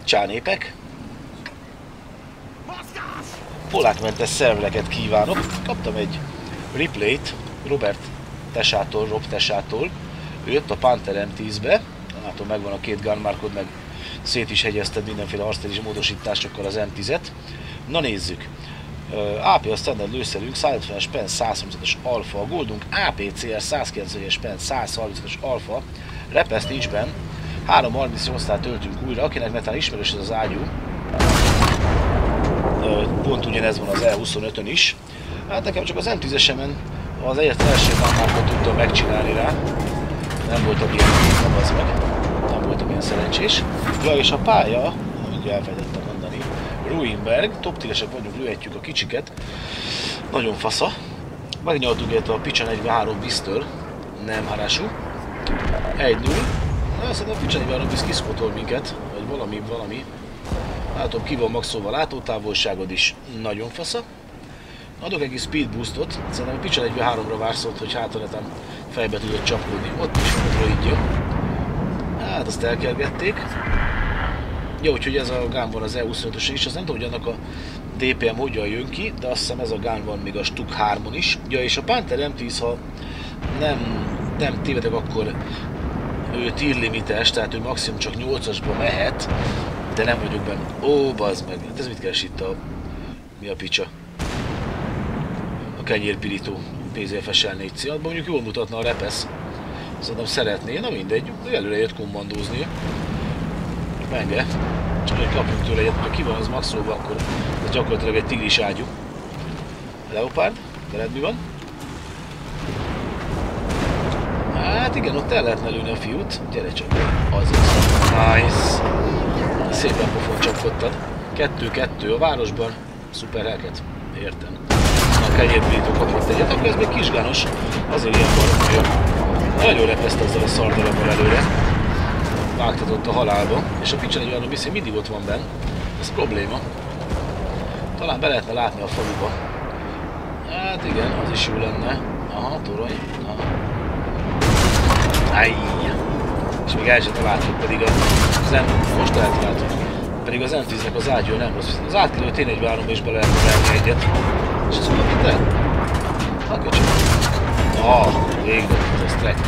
Csánépek. Polákmentes szervereket kívánok. Kaptam egy replayt Robert Tesától, Rob Tesától. Ő jött a Panther M10-be. Látom, megvan a két gunmarkod, meg szét is hegyezted mindenféle arctelis módosításokkal az M10-et. Na nézzük. AP a standard lőszerünk, 150-es PEN 135-es alfa, a Goldunk APCR 190-es PEN 135-es alfa, repeszt nincs benn, 338-nál töltünk újra, akinek netán ismerős ez az ágyú. Pont ugyanez van az E25-ön is. Hát nekem csak az M10-esemen az egyetlen első gunmarkot tudtam megcsinálni rá. Nem voltam ilyen, nem voltam ilyen szerencsés. Ja, és a pálya, amit elfelejtettem mondani, Ruinberg, top tier-esek vagyunk, lőhetjük a kicsiket. Nagyon fasza. Megnyaltuk ilyet a Picsa 43 biztől, nem harású. 1-0. Na, szerintem a Picsa 43 biz kiszkótol minket, vagy valami. Látom, ki van maxolva, látótávolságod is nagyon fasza. Adok egy speed boostot, szerintem a Picsa 43-ra várszott, hogy hátranetem fejbe tudott csapkodni. Ott is van a droidja. Hát azt elkergették. Ja, úgyhogy ez a gun van az E25-ös is, azt nem tudom, hogy annak a DPM hogyan jön ki, de azt hiszem ez a gun van még a Stuk 3-on is. Ja, és a Panther M10, ha nem tévedek, akkor ő tier limites, tehát ő maximum csak 8-asba mehet, de nem vagyok benne. Ó, bazd meg, hát ez mit keres itt mi a picsa? A kenyérpirító PZFS-el 4C, abban mondjuk jól mutatna a repesz. Szerintem szeretné, na mindegy, előre jött kommandózni. Menge, csak hogy kapjunk tőle egyet, ha ki van az maxolva, akkor ez gyakorlatilag egy tigris ágyú. Leopard, veled mi van? Hát igen, ott el lehetne lőni a fiút. Gyere csak, azaz. Nice. Szépen pofon csapkodtad. 2-2 a városban. Szuper helket. Értem. A kenyérpirító kapott egyet, akkor ez még kisgános. Azért ilyen baromja. Nagyon repeszt ezzel a szardarabbal előre. Vágtatott a halálba. És a Picsa 43 bizony mindig ott van benn. Ez probléma. Talán be lehetne látni a faluba. Hát igen, az is jó lenne. Aha, torony. Aha. Ájj. És még el sem látjuk, pedig most eltaláltuk. Pedig az M10-nek az ágyja nem rossz. Az átkilő T43-ba is be lehetne verni egyet. És ez mondom, te? Akkor csak. Végre, ez track.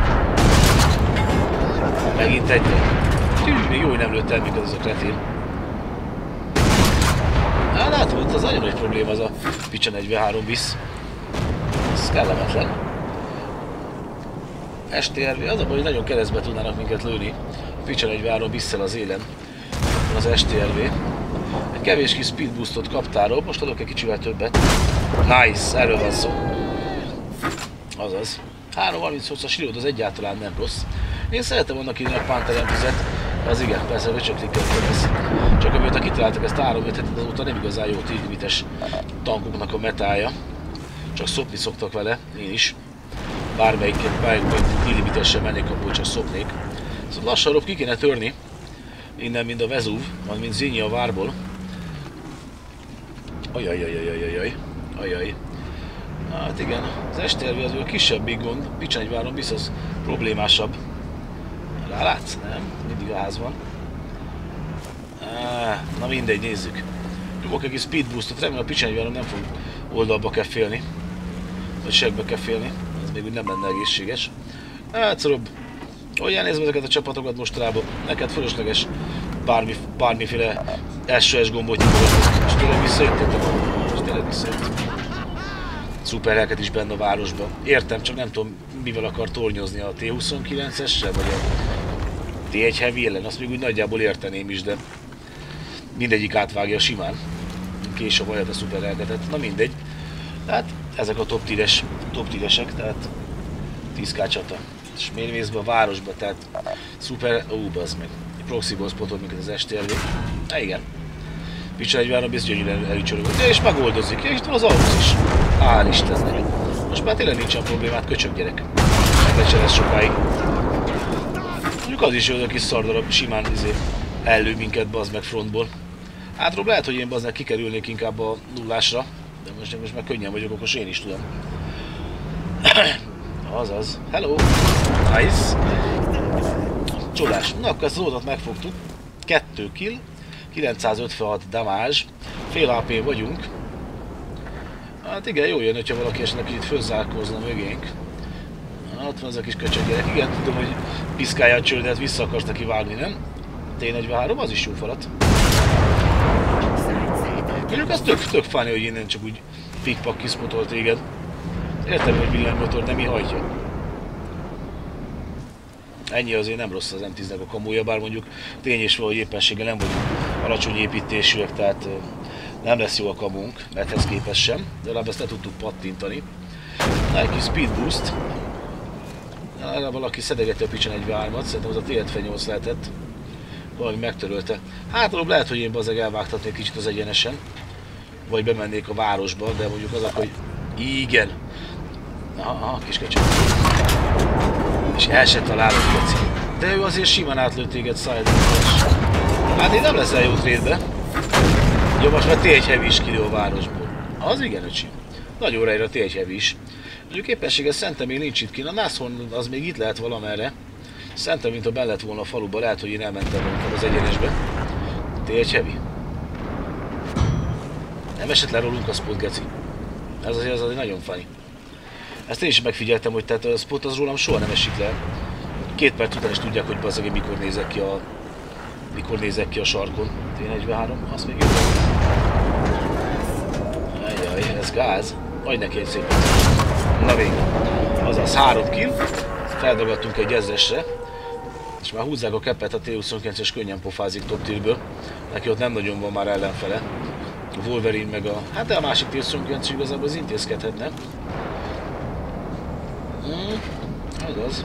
Megint egy. Még jó, hogy nem lőtt el minket az a kretén. Hát látom, itt az nagyon nagy probléma az a Picsa 43 visz. Ez kellemetlen. STRV, az a baj, hogy nagyon keresztbe tudnának minket lőni. A Picsa 43 visszel az élen. Az STRV. Egy kevés kis speed boostot kaptál, most adok egy kicsivel többet. Nice, erről van szó. Azaz. 338-as reload az egyáltalán nem rossz. Én szeretem annak írni a Panther M10-et, az igen, persze öcsöklikkeltem lesz. Csak amióta kitaláltak ezt 3-5 hetet, azóta nem igazán jó tier-limites tankoknak a metája. Csak szopni szoktak vele, én is. Bármelyik tier-limitessel mennék, abból csak szopnék. Szóval lassan Rob ki kéne törni. Innen mind a Vezúv, majd mind Zinyi a várból. Ajaj. Hát igen, az STRV az a kisebb gond, Picsa 43 biztos problémásabb. Rálátsz? Nem? Mindig a ház van. Na mindegy, nézzük. Nyomok egy speed boostot, remélem a Picsa 43 nem fog oldalba keffélni. Vagy segbe keffélni. Ez még úgy nem lenne egészséges. Hát szorobb. Hogy elnézve ezeket a csapatokat mostanában, neked fölösleges bármiféle SOS gombot nyilatkozni. És tényleg visszajött. Szuper helket is benne a városban. Értem, csak nem tudom, mivel akar tornyozni, a T29-essel, vagy a T1 Heavy ellen. Azt még úgy nagyjából érteném is, de mindegyik átvágja simán. Kés a vajat a szuper helketet. Na mindegy. Tehát ezek a top tíresek, tehát 10k csata. És miért mész be a városba, tehát szuper, bazd meg. Proxyból spotol minket az STRV. Igen. Picsa 43 ez gyönyörűen elücsörögött. És megoldozik. És itt van az Aurus is. Hál' Istennek. Most már tényleg nincsen problémát, köcsög gyerek. Meglecse lesz sokáig. Mondjuk az is jó, hogy a kis szardarab simán ellő minket, bazd meg frontból. Hát Rob, lehet, hogy én bazd meg kikerülnék inkább a nullásra. De most már könnyen vagyok okos, én is tudom. Azaz. Hello! Nice! Csodás. Na, akkor ezt az oldalt megfogtuk. 2 kill, 956 damage, fél AP vagyunk. Hát igen, jó jön, hogyha valaki esetleg kicsit fölzárkózna mögénk. Ott van az a kis köcsög gyerek. Igen, tudom, hogy piszkálja a csőr, de hát vissza akarsz neki vágni, nem? T43, az is jó falat. Mondjuk az tök fáni, hogy innen csak úgy pikpak kiszpotolt téged. Értem, hogy villanymotor nem hajtja. Ennyi azért nem rossz az M10-nek a kamúja, bár mondjuk tény is valahogy éppenséggel nem vagyunk alacsony építésűek, tehát nem lesz jó a kamunk, mert ehhez képest sem, de legalább ezt le tudtuk pattintani. Na, egy kis speed boost. Legalább valaki szedegeti a picsen egy V3-at, szerintem az a T78 lehetett. Valami megtörölte. Hát lehet, hogy én bazeg elvágtatnék kicsit az egyenesen. Vagy bemennék a városba, de mondjuk az, hogy igen. Aha, kis köcsög. És el se találod, Geci. De ő azért simán átlőtt téged szájadon. Hát én nem leszel jó trédbe. Jó, most már T1 Heavy is kilő a városból. Az igen, öcsim. Nagyon rejre a T1 Heavy is. Mondjuk éppenséggel szerintem még nincs itt ki. A Nashorn az még itt lehet valamerre. Szerintem, mint ha benne lett volna a faluba, lehet, hogy én elmentem az egyenesbe. T1 Heavy. Nem esett le rólunk a spot, Geci. Ez azért nagyon funny. Ezt én is megfigyeltem, hogy tehát a spot az rólam soha nem esik le. 2 perc után is tudják, hogy bazzeg, mikor nézek ki a sarkon. T43, azt még jön. Ajjaj, ez gáz. Adj neki egy szépen. Na végül. Azaz 3 kill. Feldagadtunk egy 1000-esre. És már húzzák a keppet, a T29-es könnyen pofázik top tierből. Neki ott nem nagyon van már ellenfele. A Wolverine meg a... Hát de a másik T29 igazából az intézkedhetne. Az.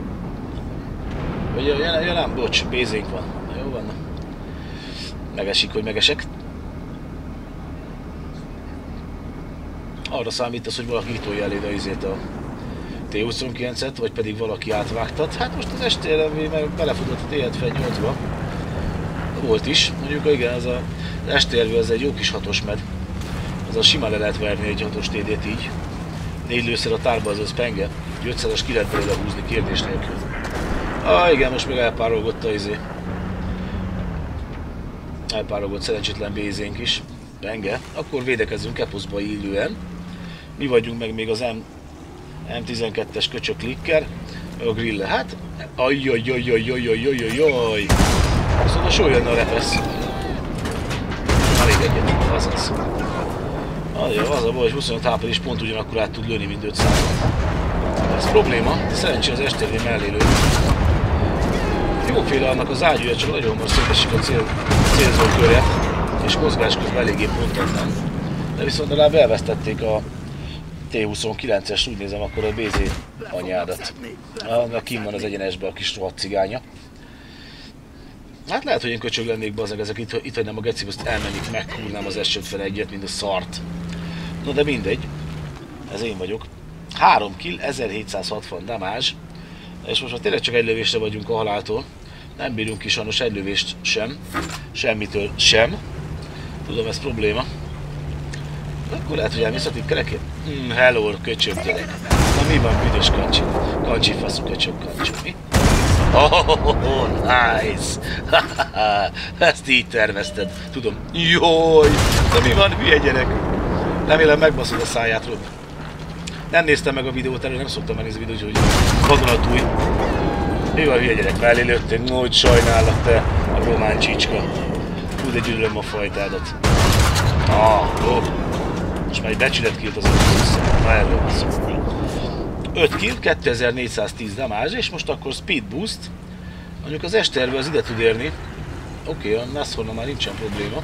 Vagy ja nem, bocs, bézénk van. Jó van. Megesik, hogy megesek. Arra számítasz, hogy valaki kitolja eléd a T29-et, vagy pedig valaki átvágtat. Hát most az STRV meg belefutott a T78-ba. Volt is. Mondjuk igen, az STRV az egy jó kis hatos med. Az simán le lehet verni egy hatos TD-t így. 4 lőszer a tárba, az penge. 500-as ki lehet belőle húzni kérdés nélkül. Igen, most még elpárolgott elpárolgott szerencsétlen bézénk is. Penge. Akkor védekezzünk eposzba illően. Mi vagyunk meg még az M12-es köcsök klikker, meg a grille. Hát, ajjajjajjajjajjajjajjaj. Szóval só jönne a repesz. Na még egyet, azaz. Az a baj, hogy 25 április pont ugyanakkor át tud lőni, mint 500. Ez probléma, de szerencsé az STV mellé lő. Jóféle annak az ágyúja, csak nagyon hamar szétesik a célzókörje, és mozgás közben eléggé pontatlan. De viszont legalább elvesztették a T29-es, úgy nézem akkor a BZ anyádat. Kim van az egyenesben a kis rohadt cigánya. Hát lehet, hogy én köcsög lennék bazeg, ezek itt hagynám a geci, azt elmennék, megkúrnám az S51-et, mint a szart. No de mindegy, ez én vagyok. 3 kill, 1760 damage, és most már tényleg csak egy lövésre vagyunk a haláltól. Nem bírunk ki sajnos egy lövést sem, semmitől sem. Tudom, ez probléma. Akkor lehet, hogy elmész a tipkerekért? Hello, köcsög gyerek. Na mi van, büdös kancsi? Kancsi faszú köcsög kancsi, mi? Oh, nice! Ezt így tervezted, tudom. Jaj! Na mi van, hülye gyerek? Remélem megbaszod a száját, Rob. Nem néztem meg a videót elő, nem szoktam megnézni a videót, hogy vadonatúj. Mi van, hülye gyerek? Mellé lőttél? Nagy sajnálak, te a román csicska. Hú, de gyűlölöm a fajtádat. Rob. Most már egy becsület killt az össze. Na erről van szó. 5 kill, 2410 damage, és most akkor speed boost. Mondjuk az STRV az ide tud érni. Oké, a Nashorn már nincsen probléma.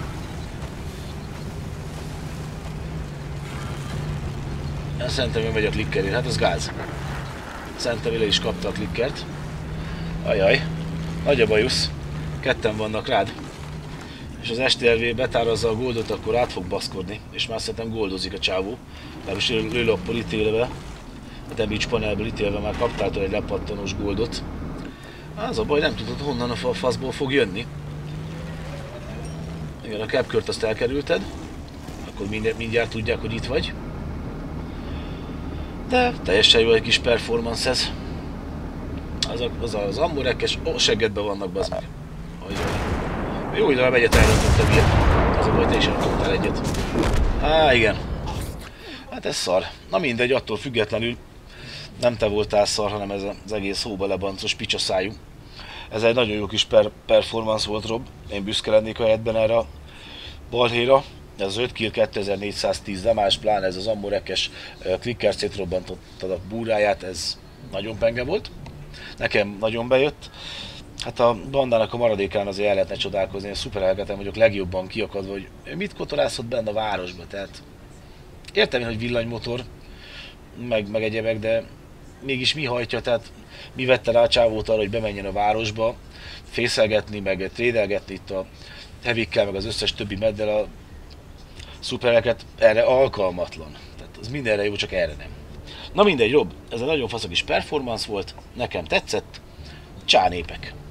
Szerintem én megy a klikkerért, hát az gáz. Szerintem le is kapta a klikkert. Ajaj, nagy a bajusz. Ketten vannak rád. És az STRV betárazza a goldot, akkor át fog baszkodni. És már szerintem goldozik a csávó. Legalábbis lőlappal ítélve. A damage panelből ítélve már kaptál egy lepattanós goldot. Az a baj, nem tudod honnan a faszból fog jönni. Igen, a capkört azt elkerülted. Akkor mindjárt tudják, hogy itt vagy. De teljesen jó egy kis performance ez. Az ammorekes, seggedben vannak, bazd meg. Jó időben egyet elrontottam ilyet. Az a baj, te is elrontottál egyet. Igen. Hát ez szar. Na mindegy, attól függetlenül nem te voltál szar, hanem ez az egész hóbelebancos picsaszájú. Ez egy nagyon jó kis performance volt, Rob. Én büszke lennék a helyetben erre a balhéra. Ez az 5 kill 2410 damás, pláne ez az ammorekes klikker szétrobbantottad a búráját, ez nagyon penge volt. Nekem nagyon bejött. Hát a bandának a maradékán azért el lehetne csodálkozni, én szuper elgetem vagyok legjobban kiakadva, hogy mit kotorászott benne a városba, tehát értem én, hogy villanymotor, meg egyebek, de mégis mi hajtja, tehát mi vette rá a csávót arra, hogy bemenjen a városba, fészelgetni, meg trédelgetni itt a hevikkel, meg az összes többi meddel a szupereket, erre alkalmatlan. Tehát az mindenre jó, csak erre nem. Na mindegy, Rob, ez egy nagyon fasz kis performance volt, nekem tetszett, csá népek!